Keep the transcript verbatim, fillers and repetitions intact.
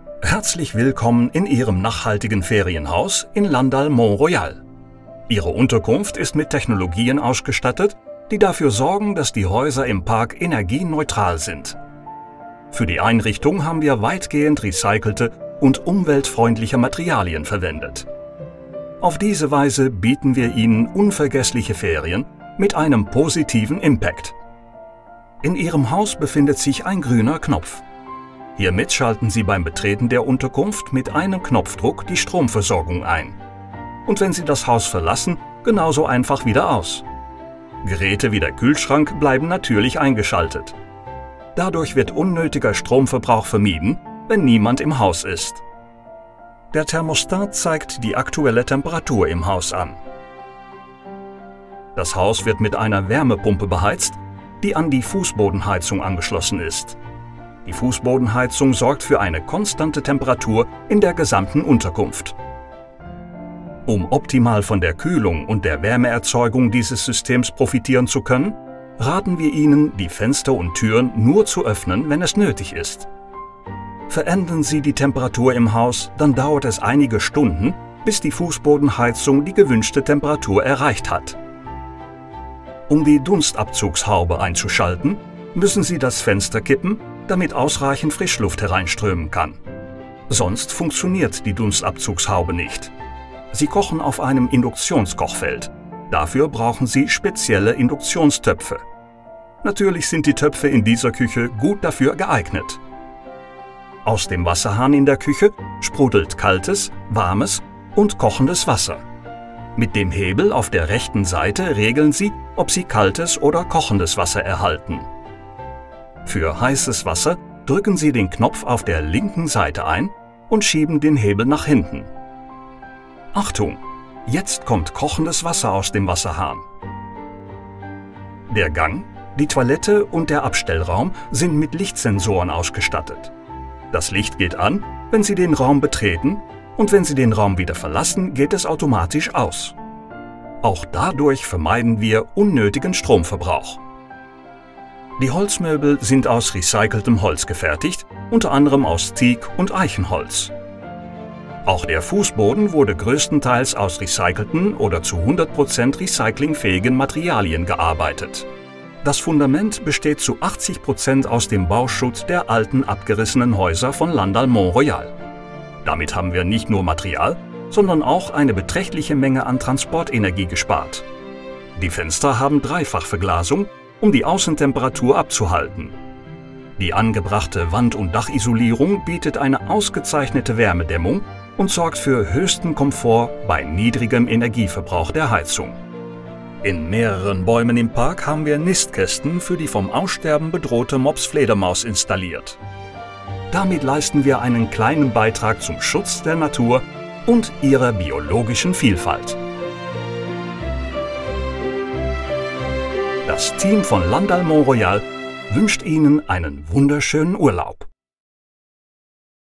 Herzlich willkommen in Ihrem nachhaltigen Ferienhaus in Landal Mont Royal. Ihre Unterkunft ist mit Technologien ausgestattet, die dafür sorgen, dass die Häuser im Park energieneutral sind. Für die Einrichtung haben wir weitgehend recycelte und umweltfreundliche Materialien verwendet. Auf diese Weise bieten wir Ihnen unvergessliche Ferien mit einem positiven Impact. In Ihrem Haus befindet sich ein grüner Knopf. Hiermit schalten Sie beim Betreten der Unterkunft mit einem Knopfdruck die Stromversorgung ein. Und wenn Sie das Haus verlassen, genauso einfach wieder aus. Geräte wie der Kühlschrank bleiben natürlich eingeschaltet. Dadurch wird unnötiger Stromverbrauch vermieden, wenn niemand im Haus ist. Der Thermostat zeigt die aktuelle Temperatur im Haus an. Das Haus wird mit einer Wärmepumpe beheizt, die an die Fußbodenheizung angeschlossen ist. Die Fußbodenheizung sorgt für eine konstante Temperatur in der gesamten Unterkunft. Um optimal von der Kühlung und der Wärmeerzeugung dieses Systems profitieren zu können, raten wir Ihnen, die Fenster und Türen nur zu öffnen, wenn es nötig ist. Verändern Sie die Temperatur im Haus, dann dauert es einige Stunden, bis die Fußbodenheizung die gewünschte Temperatur erreicht hat. Um die Dunstabzugshaube einzuschalten, müssen Sie das Fenster kippen, damit ausreichend Frischluft hereinströmen kann. Sonst funktioniert die Dunstabzugshaube nicht. Sie kochen auf einem Induktionskochfeld. Dafür brauchen Sie spezielle Induktionstöpfe. Natürlich sind die Töpfe in dieser Küche gut dafür geeignet. Aus dem Wasserhahn in der Küche sprudelt kaltes, warmes und kochendes Wasser. Mit dem Hebel auf der rechten Seite regeln Sie, ob Sie kaltes oder kochendes Wasser erhalten. Für heißes Wasser drücken Sie den Knopf auf der linken Seite ein und schieben den Hebel nach hinten. Achtung! Jetzt kommt kochendes Wasser aus dem Wasserhahn. Der Gang, die Toilette und der Abstellraum sind mit Lichtsensoren ausgestattet. Das Licht geht an, wenn Sie den Raum betreten, und wenn Sie den Raum wieder verlassen, geht es automatisch aus. Auch dadurch vermeiden wir unnötigen Stromverbrauch. Die Holzmöbel sind aus recyceltem Holz gefertigt, unter anderem aus Teak und Eichenholz. Auch der Fußboden wurde größtenteils aus recycelten oder zu hundert Prozent recyclingfähigen Materialien gearbeitet. Das Fundament besteht zu achtzig Prozent aus dem Bauschutt der alten abgerissenen Häuser von Landal Mont Royal. Damit haben wir nicht nur Material, sondern auch eine beträchtliche Menge an Transportenergie gespart. Die Fenster haben Dreifachverglasung, um die Außentemperatur abzuhalten. Die angebrachte Wand- und Dachisolierung bietet eine ausgezeichnete Wärmedämmung und sorgt für höchsten Komfort bei niedrigem Energieverbrauch der Heizung. In mehreren Bäumen im Park haben wir Nistkästen für die vom Aussterben bedrohte Mops-Fledermaus installiert. Damit leisten wir einen kleinen Beitrag zum Schutz der Natur und ihrer biologischen Vielfalt. Das Team von Landal Mont Royal wünscht Ihnen einen wunderschönen Urlaub.